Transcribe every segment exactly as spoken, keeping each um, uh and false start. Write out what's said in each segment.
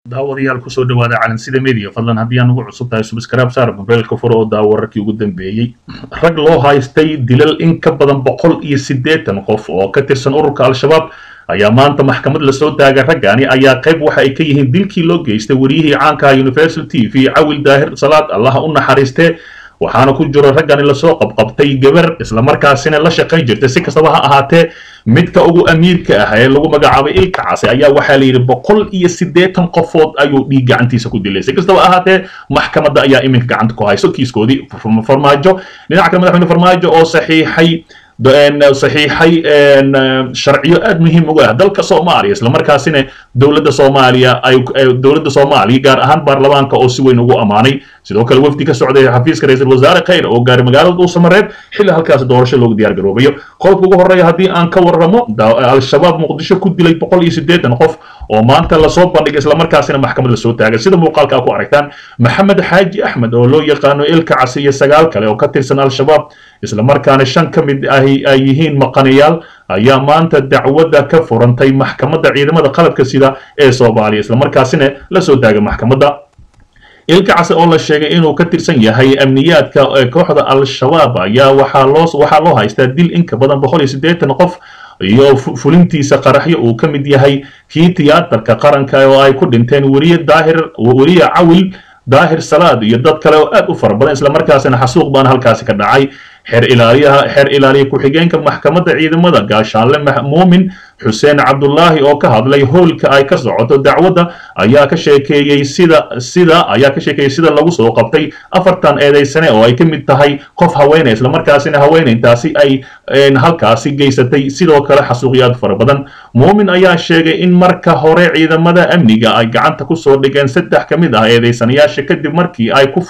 daawadayaal ku soo dhawaada calansida media fadlan haddii aan ugu cusub tahay subscribe saar mobilka furo oo daawo wararkii ugu dambeeyay rag loo haystay dilal in ka badan boqol iyo siddeetan qof oo ka tirsan ururka al-shabaab ayaa maanta maxkamad la soo taagay raggaani ayaa qayb waxa ay ka yihiin dilkii loo geystay wariyihii caanka Universal T V Cawil Daahir Salaad Allah u naxariistee waxaana ku jiro raggan la soo qabqabtay gabar isla markaasina la shaqay jirtay si kastaba ha ahaatee midka ugu amiirka ah ee lagu magacaabay ilka case ayaa waxa la yiri boqol iyo siddeetan qofood ayuu dhiig gacantiisa ku dilay si kastaba ahaatee maxkamadda ayaa iminka gacanta ku hayso kiiskoodii farmaajo dhinaca kale madaxweyne farmaajo oo saxiixay saxiixay sharciyo aad muhiim uga ah dalka Soomaaliya isla markaasina dawladda Soomaaliya ay dawladda Soomaaliya gaar ahaan baarlamaanka oo si weyn ugu amaanay sidoo kale wafdi ka socday xafiiska ra'iisul wasaare Khayr oo gaari magaalada uu Samareeb xilli halkaas doorasho loogu diyaar garoobayo qodobka ugu horeeya haddii aan ka warramo al-shabaab muqdisho ku dilay boqol iyo siddeetan qof oo maanta la soo bandhigay isla markaasina maxkamad la soo taagay sida muuqaalka ku aragtaan Maxamed Xaaji Axmed oo loo yaqaano ilka case iyo sagaal kale oo ka tirsan al-shabaab isla markaana shan ka mid ah ay yihiin maqanayaal ayaa maanta dacwadda ka furantay maxkamadda ciidamada qalabka sida ee Soomaaliya isla markaasina la soo taagay maxkamadda ilka case oo la sheegay inuu ka tirsan yahay amniyaadka kooxda al-shabaab ayaa waxaa loo waxaa loo haystaa dil in ka badan boqol iyo siddeetan qof iyo fulintiisa qaraxyo uu ka mid yahay kii tiyaatarka qaranka oo ay ku dhinteen wariye daahir wariye Cawil Daahir Salaad iyo dad kale oo aad u fara badan isla markaasina xasuuq baan halkaasi ka dhacay xeer ilaaliyaha xeer ilaaliye ku xigeenka maxkamadda ciidamada gaashaanle Muumin Xuseen Cabdullaahi oo ka hadlay howlka ay ka socoto dacwadda ayaa ka sheekeeyay sida sida ayaa ka sheekeeyay sida lagu soo qabtay afartan eedeysane oo ay ka mid tahay qof haweeney isla markaasina haweeneytaasi ay halkaasi geysatay sidoo kale xasuuqyaad fara badan Muumin ayaa sheegay in marka hore ciidamada amniga ay gacanta ku soo dhigeen saddex ka mid ah eedeysanayaasha kadib markii ay ku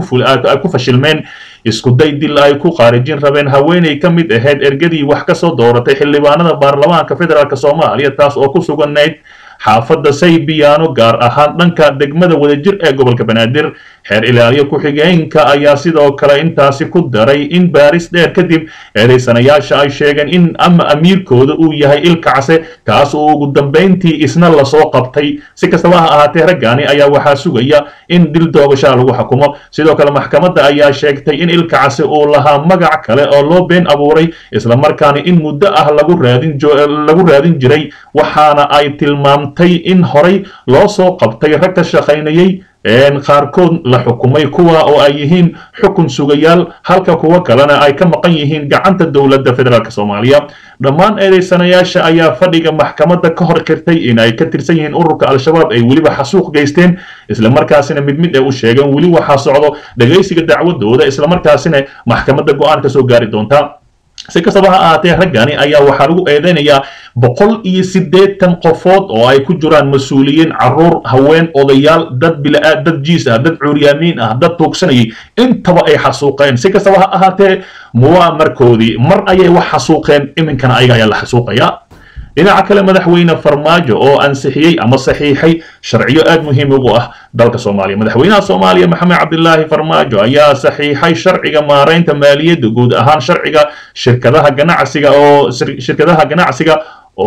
ay ku fashilmeen isku day dil ay ku qaarijin rabeen haweeney ka mid ahayd ergadii wax ka soo dooratay xildhibaanada baarlamaanka federaalka Soomaaliya taas oo ku suganayd xaafadda Saybiyaano gaar ahaan dhanka degmada wadajir ee gobolka Banaadir xeer ilaaliye ku xigeenka ayaa sidoo kale intaasi ku daray in baaris dheer kadib eedeysanayaasha ay sheegeen in ama amiirkooda uu yahay ilka case kaas oo ugu dambeyntii isna la soo qabtay si kastaba ha ahaatee raggaani ayaa waxaa sugaya in dil doogasho lagu xukumo sidoo kale maxkamadda ayaa sheegtay in ilka case uu lahaa magac kale oo loo been abuuray isla markaana in muddo ah lagu raadin lagu raadin jiray waxaana ay tilmaamtay in horay loo soo qabtay rag ka shaqaynayay qaarkood la xukumay kuwa oo ay yihiin xukun sugayaal halka kuwa kalena ay ka maqan yihiin gacanta dawladda federaalka Soomaaliya dhammaan eedeysanayaasha ayaa fadhiga maxkamadda ka hor qirtay in ay ka tirsan yihiin ururka al-shabaab ay waliba xasuuq geysteen isla markaasina mid mid ay u sheegeen wali waxa socdo dhageysiga dacwadooda isla markaasina maxkamadda go'aan ka soo gaari doonta si kastaba ha ahaatee raggaani ayaa waxaa lagu eedeynayaa boqol iyo siddeetan qofood oo ay ku jiraan mas-uuliyiin caruur haween odayaal dad bilaa dad jiis ah dad cuuryaamiin ah dad tuugsanayay intaba ay xasuuqeen si kastaba ha ahaatee muwaa markoodii mar ayay wax xasuuqeen iminkana ayaga ayaa la xasuuqayaa dhinaca kale madaxweyne farmaajo oo ansixiyay ama saxiixay sharciyo aad muhiim ugu ah dalka Soomaaliya madaxweynaha Soomaaliya Maxamed Cabdullaahi Farmaajo ayaa saxiixay sharciga maareynta maaliyadda guud ahaan sharciga shirkadaha ganacsiga oo shirkadaha ganacsiga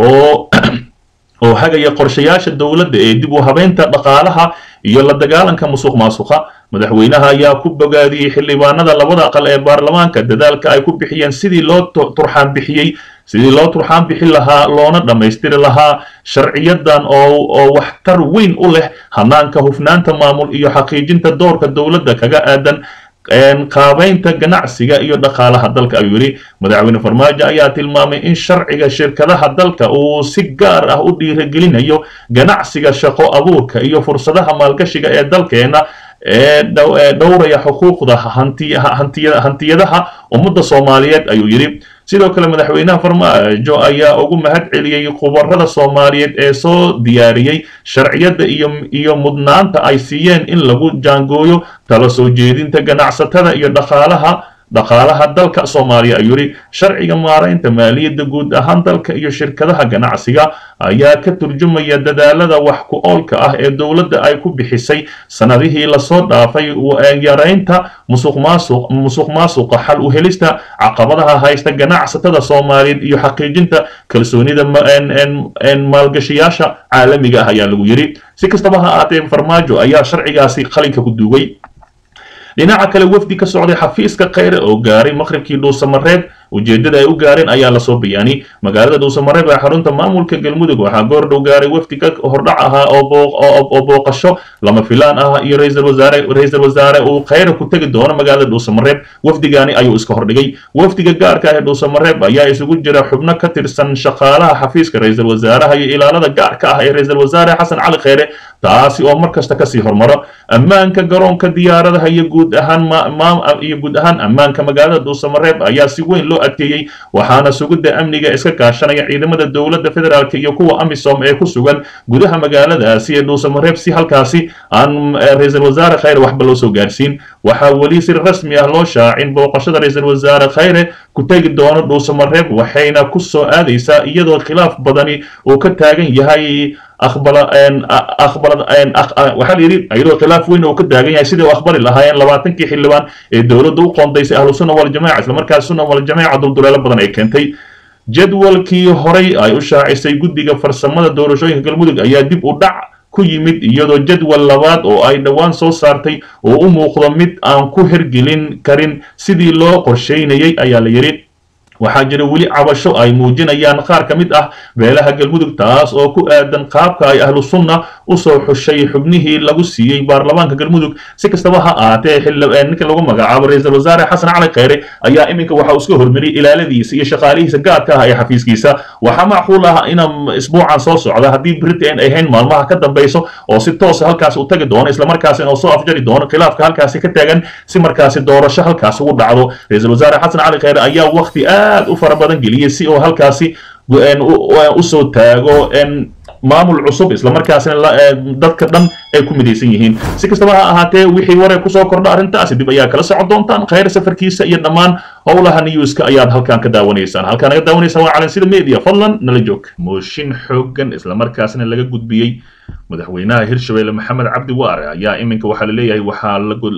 oo oo hagaya qorshayaasha dawladda ee dib u habeynta dhaqaalaha iyo la dagaalanka musuqmaasuqa madaxweynaha ayaa ku bogaadiyay xildhibaanada labada aqal ee baarlamaanka dadaalka ay ku bixiyeen sidii loo turxaan bixiyay sidii loo turxaan bixin lahaa loona dhammaystiri lahaa sharciyadan oo oo waxtar weyn u leh hanaanka hufnaanta maamul iyo xaqiijinta doorka dawladda kaga aadan qaabeynta ganacsiga iyo dhaqaalaha dalka ayuu yiri madaxweyne Farmaajo ayaa tilmaamay in sharciga shirkadaha dalka uu si gaar ah u dhiirigelinayo ganacsiga shaqo abuurka iyo fursadaha maalgashiga ee dalkeena ee dhowraya xuquuqda hantiyadaha ummadda Soomaaliyeed ayuu yiri sidoo kale madaxweynaha Farmaajo ayaa ugu mahad celiyay khubarada Soomaaliyeed ee soo diyaariyay sharciyada iyo iyo mudnaanta ay siiyeen in lagu jaangooyo talo soo jeedinta ganacsatada iyo dhaqaalaha dhaqaalaha dalka Soomaaliya ayuu yiri sharciga maareynta maaliyadda guud ahaan dalka iyo shirkadaha ganacsiga ayaa ka turjumaya dadaalada wax ku oolka ah ee dowladda ay ku bixisay sanadihii la soo dhaafay yareynta musuqmaasuq musuqmaasuqa xal u helista caqabadaha haysta ganacsatada Soomaaliyeed iyo xaqiijinta kalsoonida maalgashiyaasha caalamiga ah ayaa lagu yiri si kastaba ha ahaatee Farmaajo ayaa sharcigaasi qalinka ku duugay dhinaca kale wafdi ka socday xafiiska Khayre oo gaaray maqribkii Dhuusamareeb ujeedada ay u gaareen ayaa la soo biyaanay magaalada Dhuusamareeb ee xarunta maamulka Galmudug waxaa goor dhow gaaray wafdi ka hordhac ahaa oo booqasho lama filaan ah iyo ra'iisul wasaare ra'iisul wasaare uu Khayre ku tagi doono magaalada Dhuusamareeb wafdigaani ayuu iska hordhigay wafdiga gaarka ah ee Dhuusamareeb ayaa isugu jira xubno ka tirsan shaqaalaha xafiiska ra'iisul wasaaraha iyo ilaalada gaarka ah ee ra'iisul wasaare Xasan Cali Khayre taasi oo markasta ka sii hormaro ammaanka garoonka diyaaradaha iyo guud ahaan maam iyo guud ahaan ammaanka magaalada Dhuusamareeb ayaa si weyn loo adkeeyay waxaana sugidda amniga iska kaashanaya ciidamada dowladda federaalka iyo kuwa AMISOM ee ku sugan gudaha magaaladaasi ee Dhuusamareeb si halkaasi aan ra'iisul wasaare Khayre waxba loo soo gaarsiin waxaa wali si rasmi ah loo shaacin booqashada ra'iisul wasaare Khayre ku tagi doono Dhuusamareeb waxayna ku soo aadaysaa iyadoo khilaaf badani uu ka taagan yahay أخبر أن أخبر أن أخ وحال يريد أيضا خلاف وين وكده يعني سيد وأخبار الله هاي لواتن كي حلوان الدولة دو قنديس أهل السنة والجماعة المركز السنة والجماعة ضد دولة بدن أي كنتي جدول كي هري أي أشاع سيجود ديجا فرسمة الدولة شوي كالمدق أي دب ودع كي مد يدو جدول لباد أو أي دوان صو صارتي أو أمو خدمت أن كهر جلين كرين سيدي لو قرشين يي أي يريد waxaa jira weli cabasho ay muujinayaan qaar ka mid ah beelaha Galmudug taas oo ku aadan qaabka ay ahlu sunna u soo xushay xubnihii lagu siiyay baarlamaanka Galmudug si kastaba ha ahaatee xilli ninka lagu magacaabo ra'iisul wasaare Xasan Cali Khayre ayaa iminka waxa uu iska hormariyay ilaaladiisa iyo shaqaalihiisa gaarka ah ee xafiiskiisa waxa macquul ah in isbuucan soo socda hadii Britain ay hayn maalmaha ka dambayso oo si toos ah halkaas u tagi doono isla markaasina oo soo afjari doono khilaafka halkaas ka taagan si markaas doorasho halkaas ugu dhacdo ra'iisul wasaare Xasan Cali Khayre ayaa waqti aad u fara badan geliyay si oo halkaasi u soo taago maamul cusub isla markaasina dadka dhan ay ku midaysan yihiin si kastaba ha ahaatee wixii wareer ku soo kordha arrintaasi dib ayaa kala socon doontaan Khayre safarkiisa iyo dhammaan howlaha newska ayaad halkan ka daawanaysaan halkan naga daawanaysaan waa Calansida Media fadlan nala joog mooshin xoogan isla markaasina laga gudbiyay madaxweynaha Hirshabelle Maxamed Cabdi Waare ayaa iminka waxa la leeyahay waxa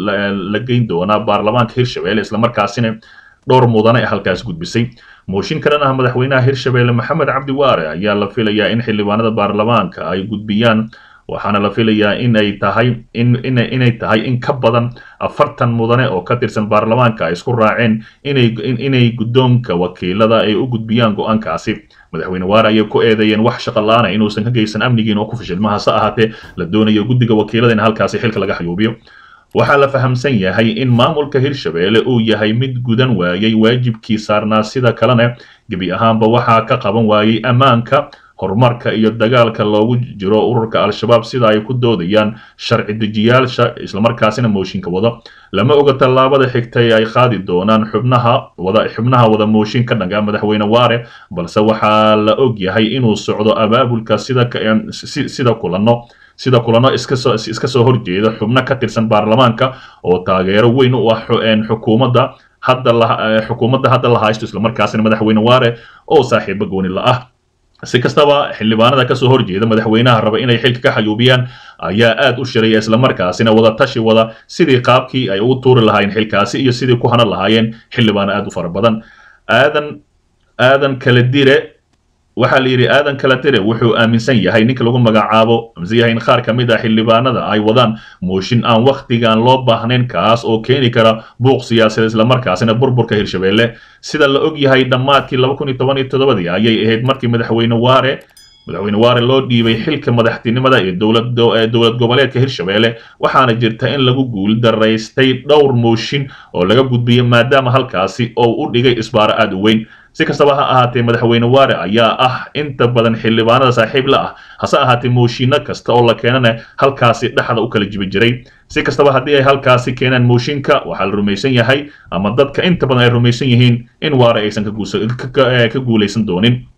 la geyn doonaa baarlamaanka Hirshabelle isla markaasina dhowr mudane halkaas gudbisay mooshin kalena ah madaxweynaha Hirshabelle Maxamed Cabdi Waare ayaa la filayaa in xildhibaanada baarlamaanka ay gudbiyaan waxaana la filayaa in ay tahay in inay tahay in ka badan afartan mudane oo ka tirsan baarlamaanka ay isku raaceen inay inay guddoonka wakiilada ay u gudbiyaan go'aankaasi madaxweyne Waare ayaa ku eedeeyeen wax shaqo la'aan ah inuusan ka geysan amnigiin oo ku fashilmaha sa ahaatee la doonayo guddiga wakiilada in halkaasi xilka laga xayuubiyo waxaa la fahamsan yahay in maamulka Hirshabelle uu yahay mid gudan waayay waajibkii saarnaa sida kalena gabi ahaanba waxaa ka qaban waayay ammaanka horumarka iyo dagaalka loogu jiro ururka al-shabaab sida ay ku doodayaan sharci dejiyaasha isla markaasina mooshinka wada lama oga tallaabada xigtay ay qaadi doonaan xubnaha wada xubnaha wada mooshin ka dhaga madaxweyne Waare balse waxaa la og yahay inuu socdo abaabulka sida sida kulano sida kulano iska soo iska soo horjeeda xubno ka tirsan baarlamaanka oo taageero weyn u ah xukuumadda hadda la xukuumadda hadda la haysto isla markaasina madaxweyne Waare oo saaxiib gooni la ah si kastaba xildhibaanada ka soo horjeeda madaxweynaha raba inay xilka ka xayuubiyaan ayaa aad u shiray isla markaasina wada tashi wada sidii qaabkii ay u tuuri lahaayeen xilkaasi iyo sidii ku hana lahaayeen xildhibaan aad u fara badan aadan aadan kala dire waxaa la yiri aadan kala tire wuxuu aaminsan yahay ninka lagu magacaabo amsiyahay in qaar kamid ah xildhibaanada ay wadaan mooshin aan waqtigan loo baahnayn kaas oo keeni kara buuq siyaasadeed isla markaasina burburka Hirshabelle sida la og yahay dhamaadkii laba kun iyo toban iyo toddoba ayay ahayd markii madaxweyne Waare madaxweyne Waare loo dhiibay xilka madaxtinimada ee dowladda ee dowlad goboleedka Hirshabelle waxaana jirta in lagu guul daraystay dhowr mooshin oo laga gudbiyay maadaama halkaasi oo u dhigay isbaar aad u weyn si kastaba ha ahaatee madaxweyne Waare ayaa ah inta badan xildhibaanada saaxiib la ah hase ahaatee mooshinno kasta oo la keenana halkaasi dhaxda u kala jibi jiray si kastaba haddii ay halkaasi keenaan mooshinka waxaa la rumaysan yahay ama dadka inta badan ay rumaysan yihiin in Waare aysan ka guuleysan doonin